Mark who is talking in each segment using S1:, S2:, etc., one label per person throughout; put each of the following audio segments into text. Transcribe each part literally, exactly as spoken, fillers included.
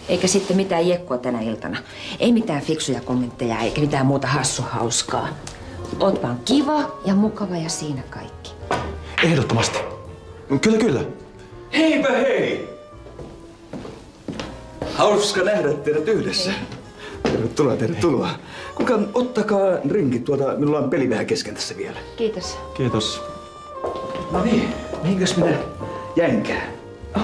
S1: Eikä sitten mitään jekkua tänä iltana. Ei mitään fiksuja kommentteja eikä mitään muuta hassuhauskaa. Oot vaan kiva ja mukava ja siinä kaikki.
S2: Ehdottomasti. Kyllä, kyllä.
S3: Heipä hei! Hauska nähdä teidät yhdessä. Tervetuloa, tervetuloa. Kuka, ottakaa rinkit tuota, minulla on peli vähän kesken tässä vielä.
S1: Kiitos.
S2: Kiitos.
S3: No niin, mihinkäs minä jäinkään? Ah.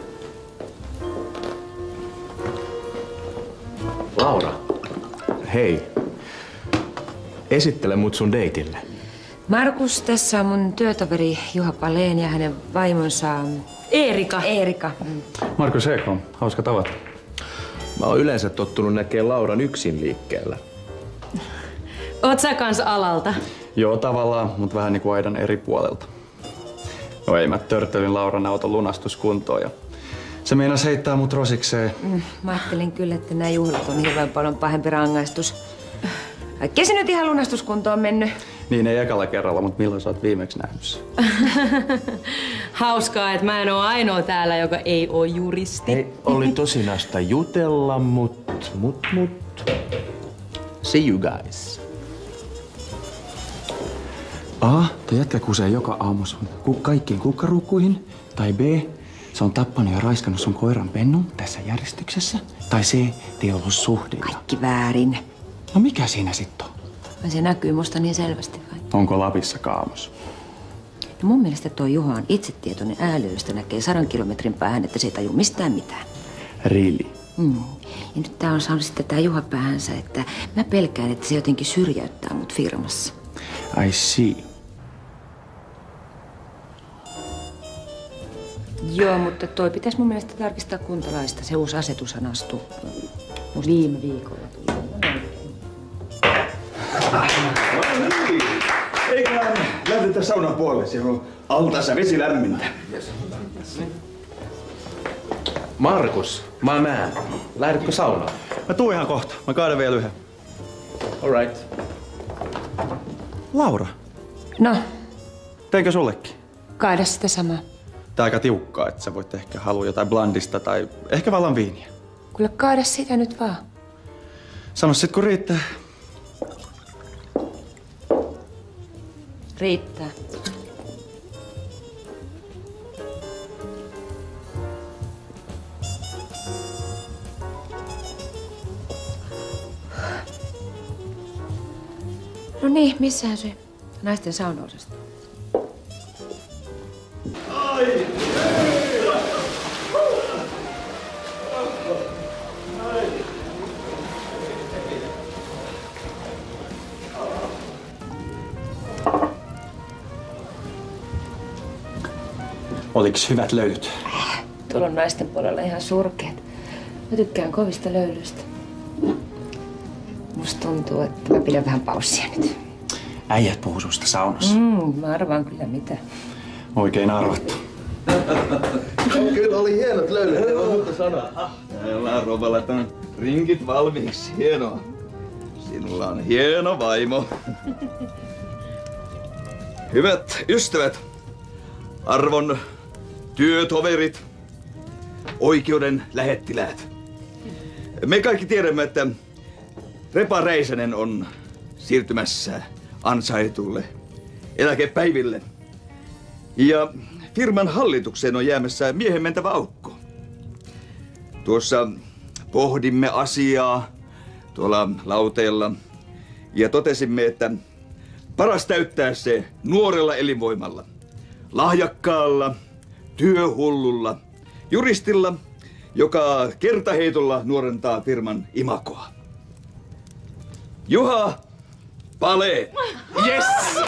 S4: Laura, hei. Esittele mut sun deitille.
S1: Markus, tässä on mun työtoveri Juha Palén ja hänen vaimonsa Eerika. Eerika.
S2: Markus Ekholm, hauska tavata.
S4: Mä oon yleensä tottunut näkemään Lauran yksin liikkeellä.
S5: Oot sä kans alalta?
S2: Joo, tavallaan, mutta vähän niinku aidan eri puolelta. No ei, mä törttelin Lauran auton lunastuskuntoon ja se meinas heittää mut rosikseen.
S1: Mm, mä ajattelin kyllä, että nämä juhlat on hirveän paljon pahempi rangaistus. Vaikka se nyt ihan lunastuskuntoon mennyt.
S2: Niin ei ekalla kerralla, mutta milloin sä oot viimeksi nähnyt sen?
S5: Hauskaa, että mä en oo ainoa täällä, joka ei oo juristi.
S4: Ei, oli tosinasta jutella, mut, mut, mut. See you guys.
S2: A, te jätkä kusee joka aamu sun ku- kaikkiin kukkaruukkuihin. Tai B, se on tappanut ja raiskannut sun koiran pennun tässä järjestyksessä. Tai C, te ollut suhdilla.
S1: Kaikki väärin.
S2: No mikä siinä sitten on?
S1: Se näkyy musta niin selvästi vai?
S2: Onko Lapissa kaamos?
S1: No mun mielestä tuo Juha on itsetietoinen ääliöistä näkee sadan kilometrin päähän, että se ei taju mistään mitään.
S2: Really?
S1: Mm. Ja nyt tää on saanut sitten tää Juha päähänsä, että mä pelkään, että se jotenkin syrjäyttää mut firmassa.
S2: I see.
S1: Joo, mutta toi pitäisi mun mielestä tarkistaa kuntalaista. Se uusi asetushan astui viime viikolla.
S3: No niin. Eiköhän lähdetä saunan puolelle. Siellä on altaassa vesi lämmintä.
S4: Markus, mä näen. Lähdetkö saunaan?
S2: Mä tuun ihan kohta. Mä kaadan vielä yhden.
S4: All right.
S2: Laura,
S1: No,
S2: teinkö sullekin?
S1: kaada sitä samaa.
S2: Tää aika tiukkaa, että sä voit ehkä halua jotain blandista tai ehkä vallan viiniä.
S1: Kuule, kaada sitä nyt vaan.
S2: Sano sit kun riittää.
S1: Riittää. No niin, missähän se naisten saunaosasta?
S3: Ai!
S2: Oliks hyvät löylyt?
S1: Tuolla on naisten puolella ihan surkeat. Mä tykkään kovista löylyistä. Musta tuntuu, että mä pidän vähän paussia nyt.
S2: Äijät puhuu susta saunassa.
S1: Mm, mä arvaan kyllä mitä.
S2: Oikein arvattu.
S3: Kyllä oli hienot löylyt, ei voi muuta sanoa. Täällä on rouva laittanut rinkit valmiiksi. Hienoa. Sinulla on hieno vaimo. Hyvät ystävät, arvon työtoverit, oikeuden lähettiläät. Me kaikki tiedämme, että Repa Räisänen on siirtymässä ansaitulle eläkepäiville. Ja firman hallitukseen on jäämässä miehen mentävä aukko. Tuossa pohdimme asiaa tuolla lauteella ja totesimme, että paras täyttää se nuorella elinvoimalla, lahjakkaalla, työhullulla, juristilla, joka kertaheitolla nuorentaa firman imagoa. Juha Palén.
S4: Yes!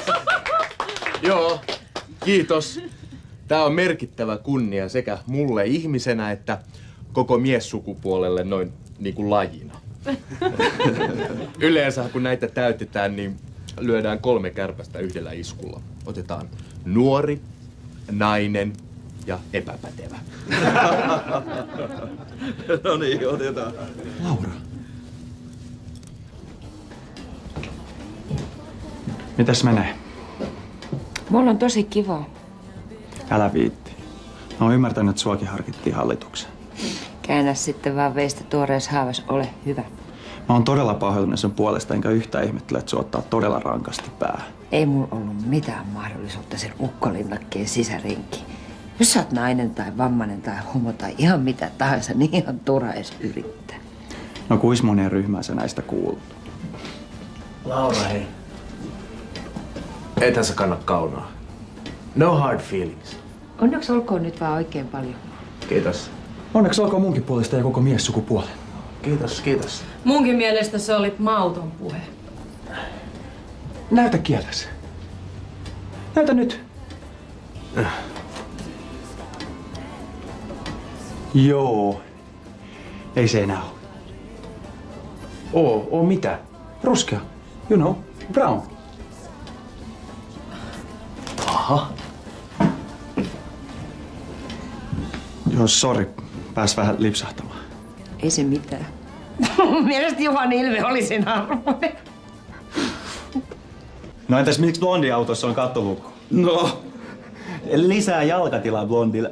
S4: Joo, kiitos. Tää on merkittävä kunnia sekä mulle ihmisenä että koko miessukupuolelle noin niinku lajina. Yleensä kun näitä täytetään, niin lyödään kolme kärpästä yhdellä iskulla. Otetaan nuori, nainen ja epäpätevä.
S3: No niin, otetaan.
S2: Laura. Mitäs menee?
S1: Mulla on tosi kiva.
S2: Älä viitti. Mä oon ymmärtänyt, että suakin harkittiin hallitukseen.
S1: Käännä sitten vaan veistä tuoreessa haavassa, ole hyvä.
S2: Mä oon todella pahoillinen sen puolesta, enkä yhtään ihmettele, että se ottaa todella rankasti päähän.
S1: Ei mulla ollut mitään mahdollisuutta sen ukkolinnakkeen sisärenkiin. Jos sä oot nainen tai vammainen tai homo tai ihan mitä tahansa, niin ihan turha edes yrittää.
S2: No kuis moneen ryhmään sä näistä kuullut?
S6: Laura, hei. Ethän sä kanna kaunaa. No hard feelings.
S1: Onneksi olkoon nyt vaan oikein paljon.
S6: Kiitos.
S2: Onneksi olkoon munkin puolesta ja koko miessukupuolen.
S6: Kiitos, kiitos.
S5: Munkin mielestä se oli mauton puhe.
S2: Näytä kieltäsi. Näytä nyt. Joo. Ei se enää oo. Oo, oo mitä? Ruskea. You know, brown.
S6: Aha.
S2: Joo, sorry. Pääs vähän lipsahtamaan.
S1: Ei se mitään. Mun mielestä Juhan ilme oli sen arvoinen.
S2: No entäs miksi blondiautossa on kattolukko?
S3: No,
S2: Lisää jalkatilaa blondille.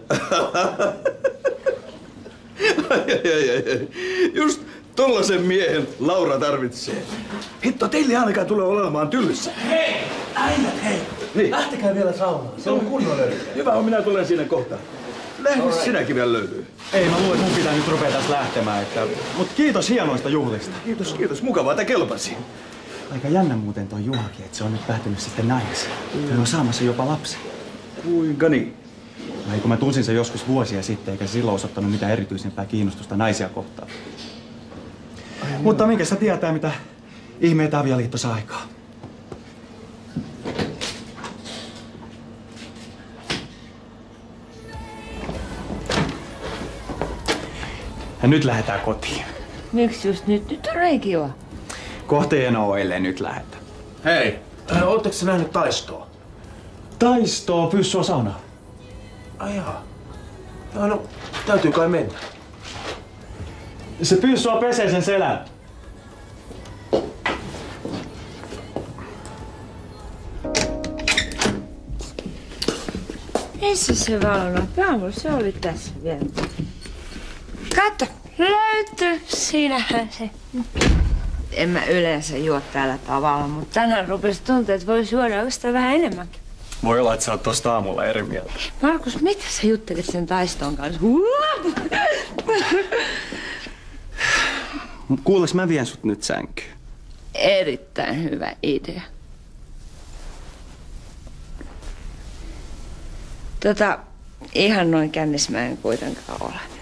S3: ai, ai, ai, ai. Just tollasen miehen Laura tarvitsee. Hitto, teille ainakaan tulee olemaan tylsä.
S6: Hei! Äijät, hei!
S3: Niin.
S6: Lähtekää vielä saunaan. Se on kunnon löytyä.
S3: Hyvä on, minä tulen siinä kohta. Lähde right. Sinäkin vielä löytyy.
S2: Ei, mä luulen, että mun pitää nyt rupea tästä lähtemään. Että... Mut kiitos hienoista juhlista.
S3: Kiitos, kiitos. Mukavaa, että kelpasi.
S2: Aika jännä muuten toi Juhakin, että se on nyt päätynyt sitten naimisiin. Mm. on saamassa jopa lapsi.
S3: Kuinka niin?
S2: Ei, kun mä tunsin sen joskus vuosia sitten, eikä se silloin osoittanut mitään erityisempää kiinnostusta naisia kohtaan. Ai, Mutta joo. Minkä sä tietää, mitä ihmeitä avioliitto saa aikaa? Ja nyt lähdetään kotiin.
S1: Miksi just nyt? Nyt on niin kiva.
S2: Kohta ei enää ole, ellei nyt lähetä.
S6: Hei! Äh, ootteko sä nähnyt taistoa?
S2: Taistoa, pyssua saunaan.
S6: Ai jaa. Joo, no, täytyy kai mennä.
S2: Se pyssua pesee sen selän.
S1: Missä se valona? Paamulla se oli tässä vielä. Katso, löytyy. Siinähän se. En mä yleensä juo tällä tavalla, mutta tänään rupesi tuntua, että voisi juoda oikeastaan vähän enemmänkin.
S2: Voi olla, että sä oot tosta aamulla eri mieltä.
S1: Markus, mitä sä juttelit sen taiston kanssa?
S2: Kuules, mä vien sut nyt sänkyyn.
S1: Erittäin hyvä idea. Tota, ihan noin kännis mä en kuitenkaan ole.